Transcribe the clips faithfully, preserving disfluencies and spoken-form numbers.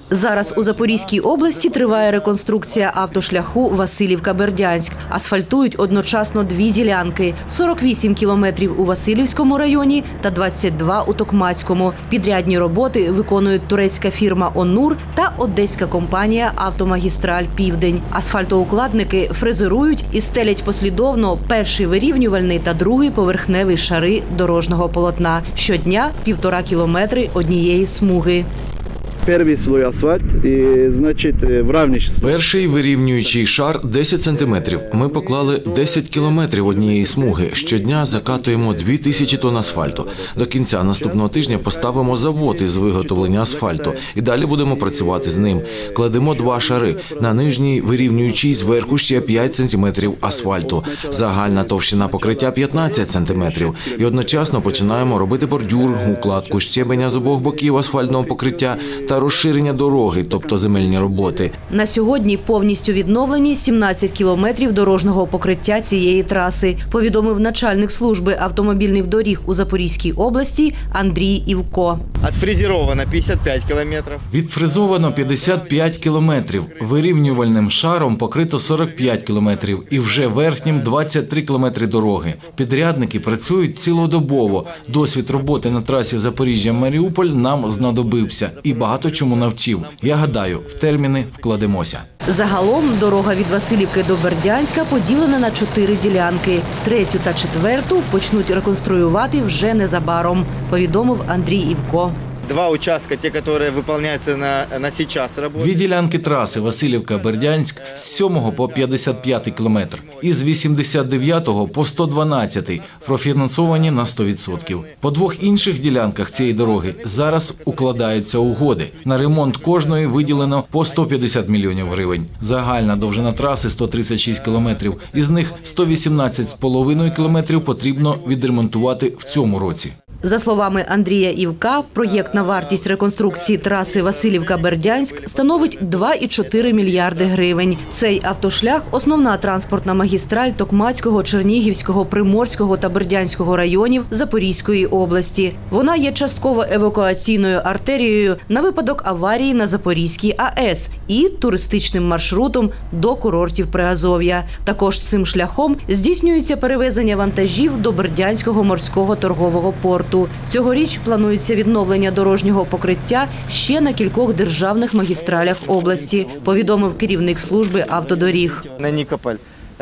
Зараз у Запорізькій області триває реконструкція автошляху Василівка-Бердянськ. Асфальтують одночасно дві ділянки – сорок вісім кілометрів у Василівському районі та двадцять два у Токмацькому. Підрядні роботи виконують турецька фірма «Онур» та одеська компанія «Автомагістраль Південь». Асфальтоукладники фрезерують і стелять послідовно перший вирівнювальний та другий поверхневий шари дорожнього полотна. Щодня – півтора кілометри однієї смуги. Перший слой асфальт, і, значить, вравничество. Перший вирівнюючий шар – десять сантиметрів. Ми поклали десять кілометрів однієї смуги. Щодня закатуємо дві тисячі тонн асфальту. До кінця наступного тижня поставимо завод із виготовлення асфальту. І далі будемо працювати з ним. Кладемо два шари. На нижній вирівнюючий зверху ще п'ять сантиметрів асфальту. Загальна товщина покриття – п'ятнадцять сантиметрів. І одночасно починаємо робити бордюр, укладку щебеня з обох боків асфальтного покриття та розширення дороги, тобто земельні роботи. На сьогодні повністю відновлені сімнадцять кілометрів дорожнього покриття цієї траси, повідомив начальник служби автомобільних доріг у Запорізькій області Андрій Івко. Відфрезеровано п'ятдесят п'ять кілометрів. Відфрезовано п'ятдесят п'ять кілометрів. Вирівнювальним шаром покрито сорок п'ять кілометрів і вже верхнім двадцять три кілометри дороги. Підрядники працюють цілодобово. Досвід роботи на трасі Запоріжжя-Маріуполь нам знадобився і багато чому навчив. Я гадаю, в терміни вкладемося. Загалом дорога від Василівки до Бердянська поділена на чотири ділянки. Третю та четверту почнуть реконструювати вже незабаром, повідомив Андрій Івко. Два участка, ті, які виконуються на, на зараз. Дві ділянки траси Василівка-Бердянськ з сьомого по п'ятдесят п'ятий кілометр і з вісімдесят дев'ятого по сто дванадцятий профінансовані на сто відсотків. По двох інших ділянках цієї дороги зараз укладаються угоди. На ремонт кожної виділено по сто п'ятдесят мільйонів гривень. Загальна довжина траси сто тридцять шість кілометрів, із них сто вісімнадцять з половиною кілометрів потрібно відремонтувати в цьому році. За словами Андрія Івка, проєктна вартість реконструкції траси Василівка-Бердянськ становить два і чотири мільярди гривень. Цей автошлях – основна транспортна магістраль Токмацького, Чернігівського, Приморського та Бердянського районів Запорізької області. Вона є частково евакуаційною артерією на випадок аварії на Запорізькій АЕС і туристичним маршрутом до курортів Приазов'я. Також цим шляхом здійснюється перевезення вантажів до Бердянського морського торгового порту. Цьогоріч планується відновлення дорожнього покриття ще на кількох державних магістралях області, повідомив керівник служби автодоріг. На Нікополь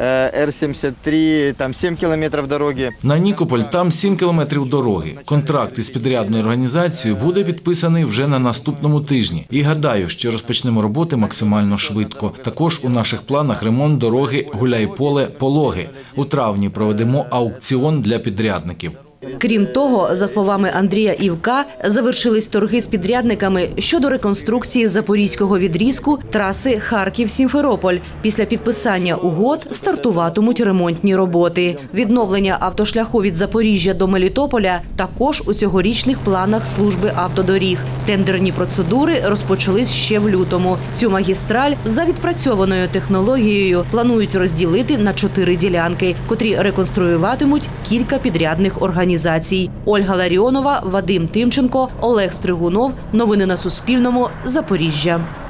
Р сімдесят три, там сім кілометрів дороги. На Нікополь там сім кілометрів дороги. Контракт із підрядною організацією буде підписаний вже на наступному тижні. І гадаю, що розпочнемо роботи максимально швидко. Також у наших планах ремонт дороги Гуляйполе-Пологи. У травні проведемо аукціон для підрядників. Крім того, за словами Андрія Івка, завершились торги з підрядниками щодо реконструкції запорізького відрізку траси Харків-Сімферополь. Після підписання угод стартуватимуть ремонтні роботи. Відновлення автошляху від Запоріжжя до Мелітополя також у цьогорічних планах служби автодоріг. Тендерні процедури розпочались ще в лютому. Цю магістраль за відпрацьованою технологією планують розділити на чотири ділянки, котрі реконструюватимуть кілька підрядних організацій. Ольга Ларіонова, Вадим Тимченко, Олег Стригунов. Новини на Суспільному. Запоріжжя.